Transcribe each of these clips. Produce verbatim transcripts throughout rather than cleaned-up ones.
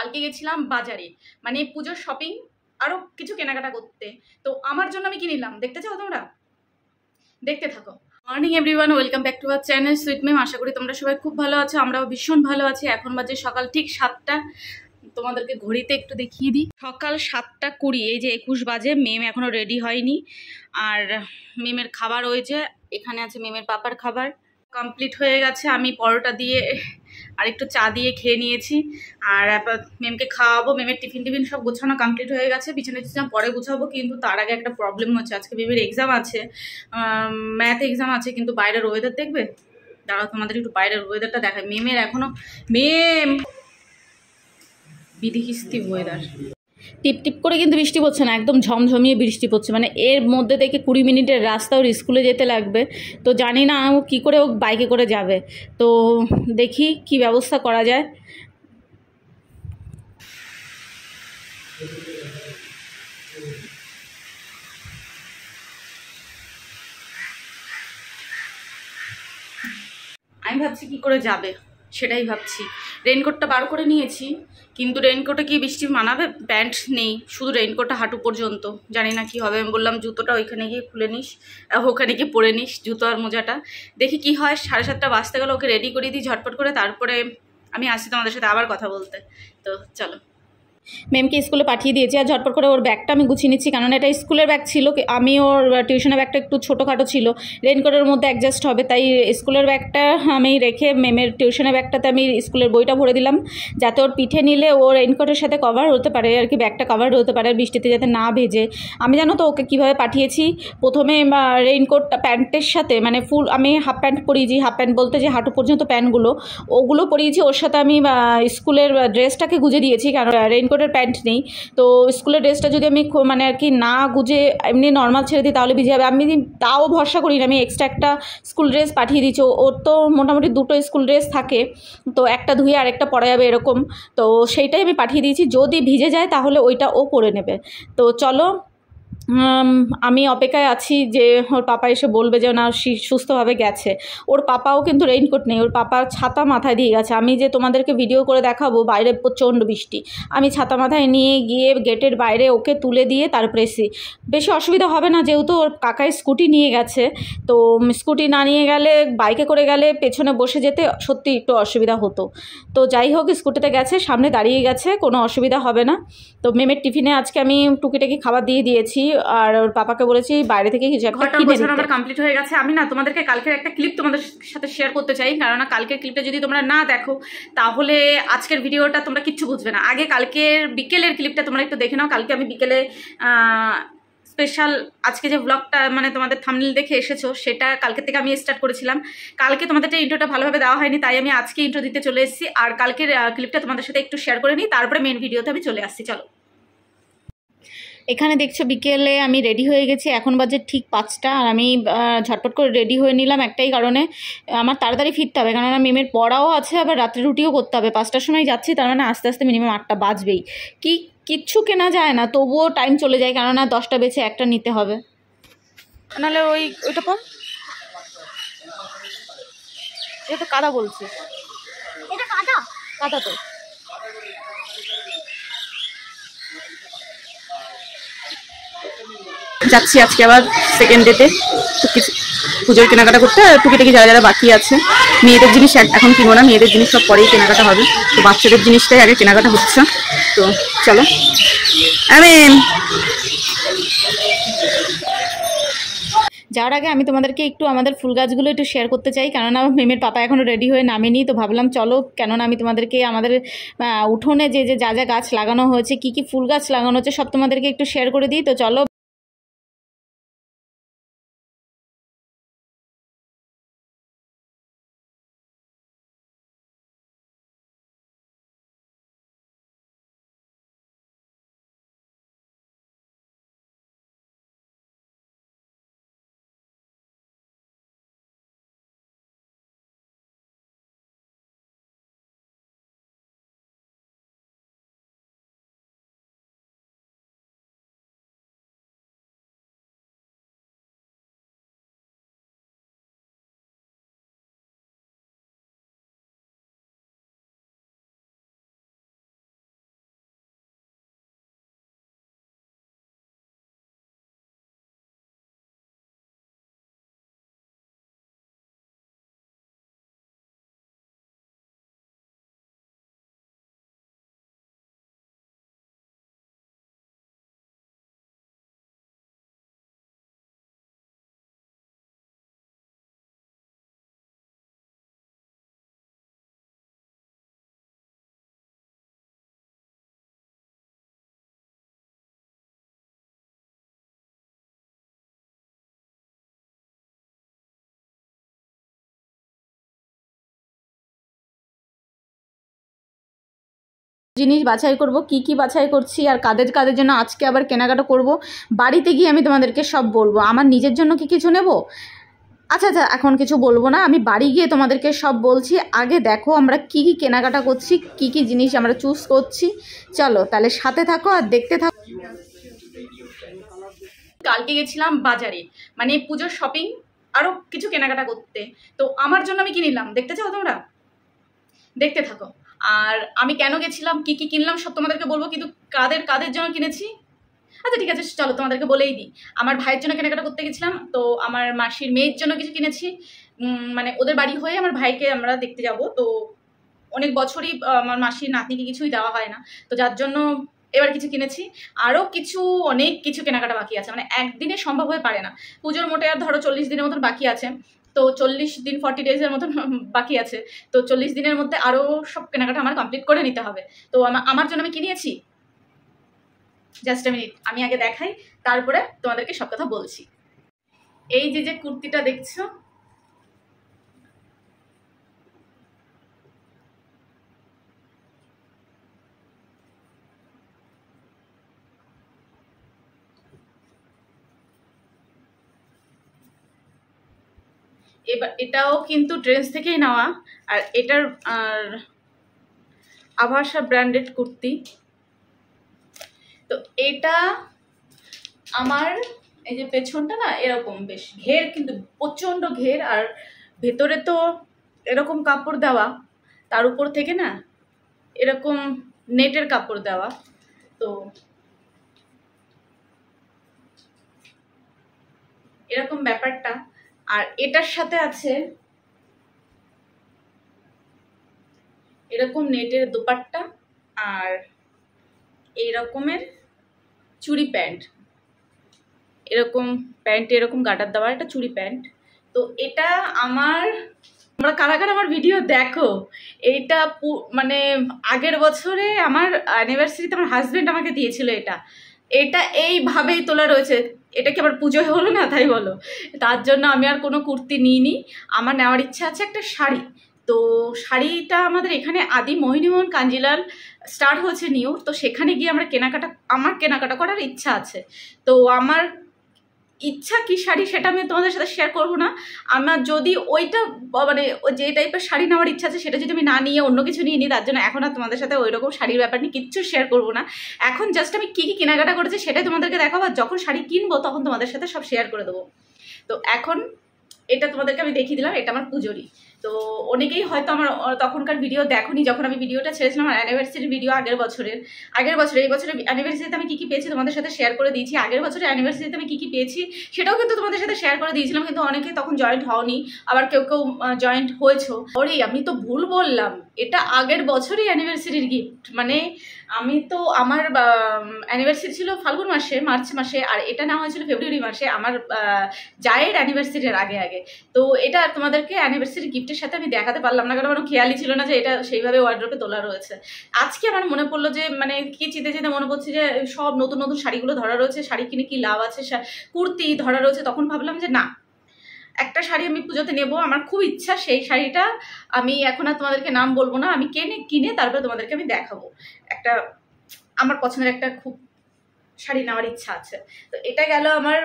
কালকে গেছিলাম বাজারে, মানে পুজোর শপিং আরও কিছু কেনাকাটা করতে। তো আমার জন্য আমি কি নিলাম দেখতে চাও তোমরা? দেখতে থাকো। Morning everyone, welcome back to our channel sweet Mem. আশা করি তোমরা সবাই খুব ভালো আছো, আমরাও ভীষণ ভালো আছি। এখন বাজে সকাল ঠিক সাতটা। তোমাদেরকে ঘড়িতে একটু দেখিয়ে দিই, সকাল সাতটা কুড়ি। এই যে একুশ বাজে, মেম এখনও রেডি হয়নি। আর মেমের খাবার হয়েছে, এখানে আছে মেমের পাপার খাবার কমপ্লিট হয়ে গেছে। আমি পরোটা দিয়ে আর একটু চা দিয়ে খেয়ে নিয়েছি। আর মেমকে খাওয়াবো, মেমের টিফিন টিফিন সব গোছানো কমপ্লিট হয়ে গেছে। পিছনে পিছনে পরে গুছাবো, কিন্তু তার আগে একটা প্রবলেম হচ্ছে। আজকে মেমের এক্সাম আছে, ম্যাথ এক্সাম আছে, কিন্তু বাইরের ওয়েদার দেখবে। দাঁড়াও তোমাদের একটু বাইরের ওয়েদারটা দেখায়। মেমের এখনো মেম বিধিকিস্তি ওয়েদার, টিপ টিপ করে কিন্তু বৃষ্টি পড়ছে না, একদম ঝমঝমিয়ে বৃষ্টি পড়ছে। মানে এর মধ্যে থেকে কুড়ি মিনিটের রাস্তা ওর স্কুলে যেতে লাগবে। তো জানি না ও কী করে ও বাইকে করে যাবে। তো দেখি কি ব্যবস্থা করা যায়। আমি ভাবছি কি করে যাবে, সেটাই ভাবছি। রেইনকোটটা বার করে নিয়েছি, কিন্তু রেইনকোটে কি বৃষ্টি মানাবে? প্যান্ট নেই, শুধু রেইনকোটটা হাঁটু পর্যন্ত। জানি না কি হবে। আমি বললাম জুতোটা ওইখানে গিয়ে খুলে নিস, ওখানে গিয়ে পরে নিস জুতো আর মোজাটা। দেখি কি হয়। সাড়ে সাতটা বাজতে গেলে ওকে রেডি করে দিই ঝটপট করে, তারপরে আমি আসছি তোমাদের সাথে আবার কথা বলতে। তো চলো। মেমকে স্কুলে পাঠিয়ে দিয়েছি, আর ঝটপট করে ওর ব্যাগটা আমি গুছিয়ে নিচ্ছি, কারণ এটা স্কুলের ব্যাগ ছিল। আমি ওর টিউশনের ব্যাগটা একটু ছোটোখাটো ছিল, রেইনকোটের মধ্যে অ্যাডজাস্ট হবে, তাই স্কুলের ব্যাগটা আমি রেখে মেমের টিউশনের ব্যাগটাতে আমি স্কুলের বইটা ভরে দিলাম, যাতে ওর পিঠে নিলে ও রেইনকোটের সাথে কভার হতে পারে আর কি, ব্যাগটা কভার হতে পারে বৃষ্টিতে যাতে না ভেজে। আমি জানো তো ওকে কীভাবে পাঠিয়েছি। প্রথমে রেইনকোটটা প্যান্টের সাথে, মানে ফুল আমি হাফ প্যান্ট পরিয়েছি, হাফ প্যান্ট বলতে যে হাঁটু পর্যন্ত প্যান্টগুলো, ওগুলো পরিয়েছি। ওর সাথে আমি স্কুলের ড্রেসটাকে গুজে দিয়েছি, কারণ রেইনকোটের প্যান্ট নেই। তো স্কুলের ড্রেসটা যদি আমি মানে আর কি না গুজে এমনি নর্মাল ছেড়ে দিই তাহলে ভিজে যাবে। আমি তাও ভরসা করি না, আমি এক্সট্রা একটা স্কুল ড্রেস পাঠিয়ে দিচ্ছি। ওর তো মোটামুটি দুটো স্কুল ড্রেস থাকে, তো একটা ধুয়ে আরেকটা পরা যাবে এরকম। তো সেইটাই আমি পাঠিয়ে দিয়েছি, যদি ভিজে যায় তাহলে ওইটা ও পরে নেবে। তো চলো, আমি অপেক্ষায় আছি যে ওর পাপা এসে বলবে যে না সুস্থভাবে গেছে। ওর পাপাও কিন্তু রেইনকোট নেই, ওর পাপা ছাতা মাথায় দিয়ে গেছে। আমি যে তোমাদেরকে ভিডিও করে দেখাবো, বাইরে প্রচণ্ড বৃষ্টি, আমি ছাতা মাথায় নিয়ে গিয়ে গেটের বাইরে ওকে তুলে দিয়ে তারপরে এসি। বেশি অসুবিধা হবে না, যেহেতু ওর কাকাই স্কুটি নিয়ে গেছে। তো স্কুটি না নিয়ে গেলে, বাইকে করে গেলে পেছনে বসে যেতে সত্যি একটু অসুবিধা হতো। তো যাই হোক, স্কুটিতে গেছে, সামনে দাঁড়িয়ে গেছে, কোনো অসুবিধা হবে না। তো মেমের টিফিনে আজকে আমি টুকিটাকি খাবার দিয়ে দিয়েছি, আর ওর পাপাকে বলেছি বাইরে থেকে কিছু একটা কিনে দিতে। আমার কমপ্লিট হয়ে গেছে। আমি না তোমাদেরকে কালকের একটা ক্লিপ তোমাদের সাথে শেয়ার করতে চাই, কারণ কালকের ক্লিপটা যদি তোমরা না দেখো তাহলে আজকের ভিডিওটা তোমরা কিচ্ছু বুঝবে না। আগে কালকের বিকেলের ক্লিপটা তোমরা একটু দেখে নাও। কালকে আমি বিকেলে স্পেশাল আজকে যে ব্লগটা মানে তোমাদের থাম্বনেল দেখে এসেছো, সেটা কালকে থেকে আমি স্টার্ট করেছিলাম। কালকে তোমাদের ইন্ট্রোটা ভালোভাবে দেওয়া হয়নি, তাই আমি আজকে ইন্ট্রো দিতে চলে এসেছি। আর কালকের ক্লিপটা তোমাদের সাথে একটু শেয়ার করে নিই, তারপরে মেন ভিডিওতে আমি চলে আসছি। চলো। এখানে দেখছো বিকেলে আমি রেডি হয়ে গেছি, এখন বাজে ঠিক পাঁচটা। আর আমি ঝটপট করে রেডি হয়ে নিলাম একটাই কারণে, আমার তাড়াতাড়ি ফিরতে হবে, কেননা মেমের পড়াও আছে, আবার রাত্রে রুটিও করতে হবে। পাঁচটার সময় যাচ্ছি, তার মানে আস্তে আস্তে মিনিমাম আটটা বাজবেই। কি কিচ্ছু কেনা যায় না, তবুও টাইম চলে যায়, কেননা দশটা বেছে একটা নিতে হবে। নাহলে ওই ওইটা পর এটা কাদা বলছি, এটা কাদা কাদা তো। যাচ্ছি আজকে আবার সেকেন্ড ডেতে কিছু পুজোর কেনাকাটা করতে, টুকিটাকি যারা যারা বাকি আছে। মেয়েদের জিনিস এখন কিনবো না, মেয়েদের জিনিস সব পরেই কেনাকাটা হবে। তো বাচ্চাদের জিনিসটাই আগে কেনাকাটা হচ্ছে। তো চলো। আমি যাওয়ার আগে আমি তোমাদেরকে একটু আমাদের ফুল গাছগুলো একটু শেয়ার করতে চাই, কেননা মেমের পাপা এখনও রেডি হয়ে নামেনি। তো ভাবলাম চলো, কেননা আমি তোমাদেরকে আমাদের উঠোনে যে যে যা যা গাছ লাগানো হয়েছে, কী কী ফুল গাছ লাগানো হচ্ছে, সব তোমাদেরকে একটু শেয়ার করে দিই। তো চলো। জিনিস বাছাই করব, কি কি বাছাই করছি আর কাদের কাদের জন্য আজকে আবার কেনাকাটা করব, বাড়িতে গিয়ে আমি তোমাদেরকে সব বলবো। আমার নিজের জন্য কি কিছু নেব, আচ্ছা আচ্ছা এখন কিছু বলবো না, আমি বাড়ি গিয়ে তোমাদেরকে সব বলছি। আগে দেখো আমরা কি কি কেনাকাটা করছি, কি কি জিনিস আমরা চুজ করছি। চলো তাহলে সাথে থাকো আর দেখতে থাকো। কালকে গেছিলাম বাজারে, মানে পুজোর শপিং আরও কিছু কেনাকাটা করতে। তো আমার জন্য আমি কিনলাম, দেখতে চাও তোমরা? দেখতে থাকো। আর আমি কেন গেছিলাম, কি কি কিনলাম সব তোমাদেরকে বলবো, কিন্তু কাদের কাদের জন্য কিনেছি আচ্ছা ঠিক আছে চলো তোমাদেরকে বলেই দিই। আমার ভাইয়ের জন্য কেনাকাটা করতে গেছিলাম, তো আমার মাসির মেয়ের জন্য কিছু কিনেছি, মানে ওদের বাড়ি হয়ে আমার ভাইকে আমরা দেখতে যাব। তো অনেক বছরই আমার মাসির নাতনিকে কিছুই দেওয়া হয় না, তো যার জন্য এবার কিছু কিনেছি। আরও কিছু অনেক কিছু কেনাকাটা বাকি আছে, মানে একদিনে সম্ভব হয়ে পারে না। পুজোর মোটে আর ধরো চল্লিশ দিনের মতন বাকি আছে, তো চল্লিশ দিন ফর্টি ডেজের মতন বাকি আছে। তো চল্লিশ দিনের মধ্যে আরও সব কেনাকাটা আমার কমপ্লিট করে নিতে হবে। তো আমার জন্য আমি কিনেছি, জাস্ট আ মিনিট আমি আগে দেখাই, তারপরে তোমাদেরকে সব কথা বলছি। এই যে যে কুর্তিটা দেখছো, এবার এটাও কিন্তু ট্রেন্ডস থেকেই নেওয়া, আর এটার আর আভাসা ব্র্যান্ডেড কুর্তি। তো এটা আমার এই যে পেছনটা না এরকম বেশ ঘের, কিন্তু প্রচণ্ড ঘের, আর ভেতরে তো এরকম কাপড় দেওয়া, তার উপর থেকে না এরকম নেটের কাপড় দেওয়া। তো এরকম ব্যাপারটা, আর এটার সাথে আছে এরকম নেটের দোপাট্টা আর এই রকমের চুড়ি প্যান্ট, এরকম প্যান্ট এরকম গাটার দেওয়া, এটা চুড়ি প্যান্ট। তো এটা আমার, তোমরা কারা কারা আমার ভিডিও দেখো, এইটা মানে আগের বছরে আমার অ্যানিভার্সারিতে আমার হাজব্যান্ড আমাকে দিয়েছিল এটা। এটা এইভাবেই তোলা রয়েছে, এটা কি আবার পুজোয় হলো না তাই বলো, তার জন্য আমি আর কোনো কুর্তি নিইনি। আমার নেওয়ার ইচ্ছা আছে একটা শাড়ি। তো শাড়িটা আমাদের এখানে আদি মোহিনীমোহন কাঞ্জিলাল স্টার্ট হয়েছে নিউ, তো সেখানে গিয়ে আমরা কেনাকাটা আমার কেনাকাটা করার ইচ্ছা আছে। তো আমার ইচ্ছা কি শাড়ি সেটা আমি তোমাদের সাথে শেয়ার করবো না। আমার যদি ওইটা মানে যে টাইপের শাড়ি নেওয়ার ইচ্ছা আছে সেটা যদি আমি না নিয়ে অন্য কিছু নিয়ে নিই, তার জন্য এখন আর তোমাদের সাথে ওই রকম শাড়ির ব্যাপার নিয়ে কিচ্ছু শেয়ার করবো না। এখন জাস্ট আমি কী কী কেনাকাটা করেছি সেটাই তোমাদেরকে দেখাবো, আর যখন শাড়ি কিনবো তখন তোমাদের সাথে সব শেয়ার করে দেবো। তো এখন এটা তোমাদেরকে আমি দেখিয়ে দিলাম, এটা আমার পুজোরই। তো অনেকেই হয়তো আমার তখনকার ভিডিও দেখোনি, যখন আমি ভিডিওটা ছেড়েছিলাম আমার অ্যানিভার্সারির ভিডিও আগের বছরের আগের বছর এই বছরের অ্যানিভার্সারিতে আমি কী কী পেয়েছি তোমাদের সাথে শেয়ার করে দিয়েছি। আগের বছরের অ্যানিভার্সারিতে আমি কী কী পেয়েছি সেটাও কিন্তু তোমাদের সাথে শেয়ার করে দিয়েছিলাম, কিন্তু অনেকে তখন জয়েন্ট হওনি, আবার কেউ কেউ জয়েন্ট হয়েছো। ওরে আমি তো ভুল বললাম, এটা আগের বছরই অ্যানিভার্সারির গিফট। মানে আমি তো আমার অ্যানিভার্সারি ছিল ফাল্গুন মাসে মার্চ মাসে, আর এটা নেওয়া হয়েছিল ফেব্রুয়ারি মাসে আমার জায়ের অ্যানিভার্সারির আগে আগে। তো এটা তোমাদেরকে অ্যানিভার্সারি গিফটের সাথে আমি দেখাতে পারলাম না, কারণ আমার খেয়ালই ছিল না যে এটা সেইভাবে ওয়ার্ড্রোবে তোলা রয়েছে। আজকে আমার মনে পড়লো যে মানে কি চিন্তে চিন্তে মনে পড়ছে যে সব নতুন নতুন শাড়িগুলো ধরা রয়েছে, শাড়ি কিনে কি লাভ আছে, কুর্তি ধরা রয়েছে। তখন ভাবলাম যে না, একটা শাড়ি আমি পুজোতে নেবো, আমার খুব ইচ্ছা সেই শাড়িটা। আমি এখন আর তোমাদেরকে নাম বলবো না, আমি কিনে কিনে তারপরে তোমাদেরকে আমি দেখাবো। একটা আমার পছন্দের একটা খুব শাড়ি নেওয়ার ইচ্ছা আছে। তো এটা গেল আমার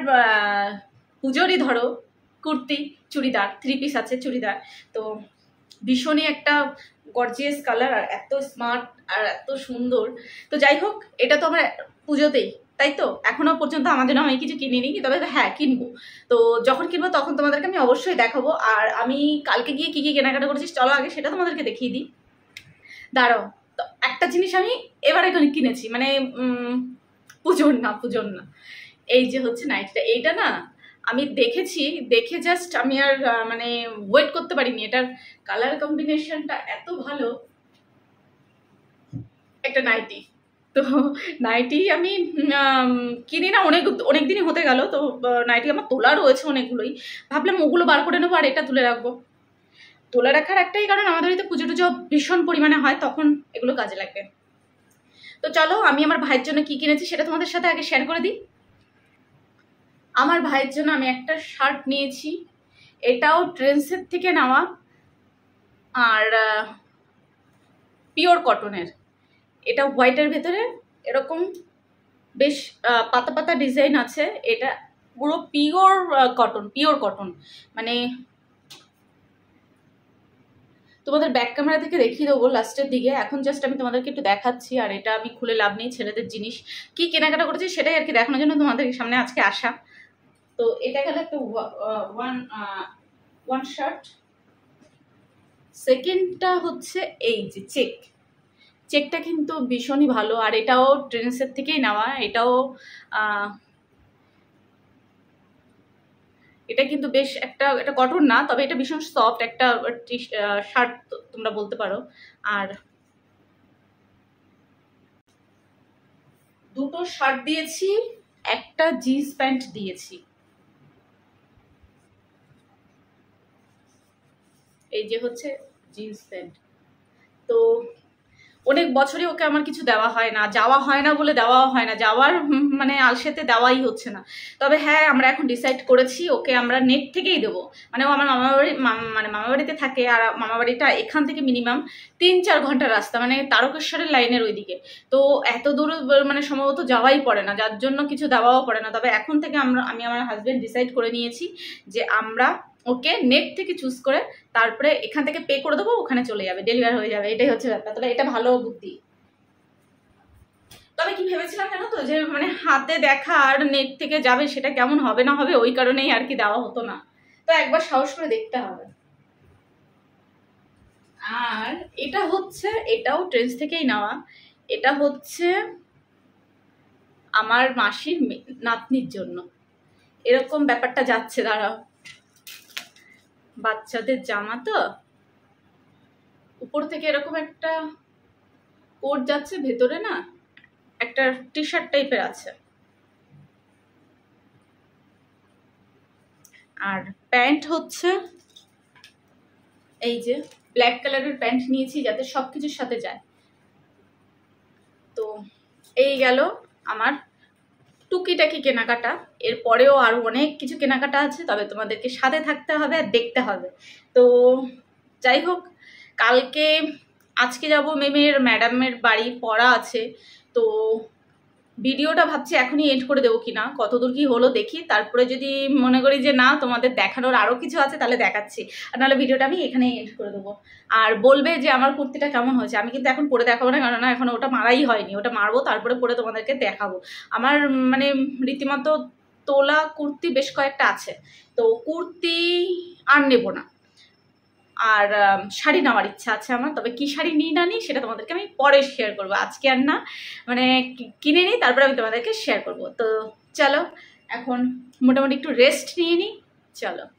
পুজোরই ধরো কুর্তি, চুড়িদার, থ্রি পিস আছে চুড়িদার। তো ভীষণই একটা গর্জিয়াস কালার, আর এত স্মার্ট আর এত সুন্দর। তো যাই হোক, এটা তো আমার পুজোতেই, তাই তো এখনো পর্যন্ত আমাদের আমি কিছু কিনিনি, তবে হ্যাঁ কিনবো। তো যখন কিনবো তখন তোমাদেরকে আমি অবশ্যই দেখাবো। আর আমি কালকে গিয়ে কী কী কেনাকাটা করেছি চলো আগে সেটা তোমাদেরকে দেখিয়ে দিই। দাঁড়াও, তো একটা জিনিস আমি এবার এখন কিনেছি, মানে পুজোর না পুজোর না এই যে হচ্ছে নাইটটা, এইটা না আমি দেখেছি, দেখে জাস্ট আমি আর মানে ওয়েট করতে পারিনি। এটার কালার কম্বিনেশনটা এত ভালো, একটা নাইটি। তো নাইটি আমি কিনি না অনেক অনেক দিনই হতে গেল, তো নাইটি আমার তোলা রয়েছে অনেকগুলোই, ভাবলাম ওগুলো বার করে নেবো আর এটা তুলে রাখবো। তোলা রাখার একটাই কারণ, আমাদের বাড়িতে পুজো টুজো ভীষণ পরিমাণে হয়, তখন এগুলো কাজে লাগবে। তো চলো আমি আমার ভাইয়ের জন্য কি কিনেছি সেটা তোমাদের সাথে আগে শেয়ার করে দিই। আমার ভাইয়ের জন্য আমি একটা শার্ট নিয়েছি, এটাও ট্রেন্ডসের থেকে নেওয়া, আর পিওর কটনের। এটা হোয়াইটের ভেতরে এরকম বেশ পাতা পাতা ডিজাইন আছে। এটা পুরো পিওর কটন, পিওর কটন, মানে তোমাদের ব্যাক ক্যামেরা থেকে দেখিয়ে দেবো লাস্টের দিকে। এখন জাস্ট আমি তোমাদেরকে একটু দেখাচ্ছি, আর এটা আমি খুলে লাভ নেই, ছেলেদের জিনিস কি কেনাকাটা করেছি সেটাই আর কি দেখানোর জন্য তোমাদের সামনে আজকে আসা। তো এটা গেল একটা ওয়ান ওয়ান শার্ট। সেকেন্ডটা হচ্ছে এই যে চেক, চেকটা কিন্তু ভীষণই ভালো, আর এটাও ট্রেন্ডসের থেকেই নেওয়া। এটাও এটা কিন্তু বেশ একটা, এটা কটন না, তবে এটা ভীষণ সফট একটা শার্ট তোমরা বলতে পারো। আর দুটো শার্ট দিয়েছি, একটা জিন্স প্যান্ট দিয়েছি। এই যে হচ্ছে জিন্স প্যান্ট। তো অনেক বছরই ওকে আমার কিছু দেওয়া হয় না, যাওয়া হয় না বলে দেওয়া হয় না, যাওয়ার মানে আলসেতে দেওয়াই হচ্ছে না। তবে হ্যাঁ, আমরা এখন ডিসাইড করেছি ওকে আমরা নেট থেকেই দেবো। মানে ও আমার মামা বাড়ি মানে মামা বাড়িতে থাকে, আর মামা বাড়িটা এখান থেকে মিনিমাম তিন চার ঘন্টার রাস্তা, মানে তারকেশ্বরের লাইনের ওইদিকে। তো এত দূর মানে সম্ভবত যাওয়াই পড়ে না, যার জন্য কিছু দেওয়াও পড়ে না। তবে এখন থেকে আমরা আমি আমার হাজব্যান্ড ডিসাইড করে নিয়েছি যে আমরা ওকে নেট থেকে চুজ করে তারপরে এখান থেকে পে করে দেবো, ওখানে চলে যাবে, ডেলিভার হয়ে যাবে, এটাই হচ্ছে ব্যাপার। তবে এটা ভালো বুদ্ধি। তবে কি ভেবেছিলাম জানো তো, যে মানে হাতে দেখা আর নেট থেকে যাবে সেটা কেমন হবে না হবে, ওই কারণেই আর কি দেওয়া হতো না। তো একবার সাহস করে দেখতে হবে। আর এটা হচ্ছে, এটাও ট্রেন্ডস থেকেই নেওয়া। এটা হচ্ছে আমার মাসির নাতনির জন্য। এরকম ব্যাপারটা যাচ্ছে, দাঁড়াও, বাচ্চাদের জামা তো উপর থেকে এরকম একটা কোট যাচ্ছে, ভেতরে না একটা টি শার্ট টাইপের আছে, আর প্যান্ট হচ্ছে এই যে ব্ল্যাক কালারের প্যান্ট নিয়েছি যাতে সবকিছুর সাথে যায়। তো এই গেল আমার টুকিটাকি কেনাকাটা। এরপরেও আরো অনেক কিছু কেনাকাটা আছে, তবে তোমাদেরকে সাথে থাকতে হবে আর দেখতে হবে। তো যাই হোক, কালকে আজকে যাব মেমের ম্যাডামের বাড়ি, পড়া আছে। তো ভিডিওটা ভাবছি এখনই এন্ড করে দেবো কিনা, কতদূর কি হলো দেখি। তারপরে যদি মনে করি যে না তোমাদের দেখানোর আরও কিছু আছে তাহলে দেখাচ্ছি, আর নাহলে ভিডিওটা আমি এখানেই এন্ড করে দেবো। আর বলবে যে আমার কুর্তিটা কেমন হয়েছে। আমি কিন্তু এখন পরে দেখাবো না, কারণ এখন ওটা মারাই হয়নি, ওটা মারবো তারপরে পরে তোমাদেরকে দেখাবো। আমার মানে রীতিমতো তোলা কুর্তি বেশ কয়েকটা আছে, তো কুর্তি আর নেবো না। আর শাড়ি নেওয়ার ইচ্ছা আছে আমার, তবে কি শাড়ি নিই না নিই সেটা তোমাদেরকে আমি পরে শেয়ার করবো, আজকে আর না। মানে কিনে নিই তারপরে আমি তোমাদেরকে শেয়ার করবো। তো চলো এখন মোটামুটি একটু রেস্ট নিয়ে নিই, চলো।